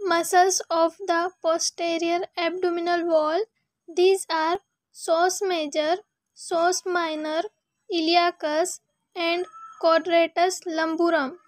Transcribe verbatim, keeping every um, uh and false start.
Muscles of the posterior abdominal wall. These are psoas major, psoas minor, iliacus, and quadratus lumborum.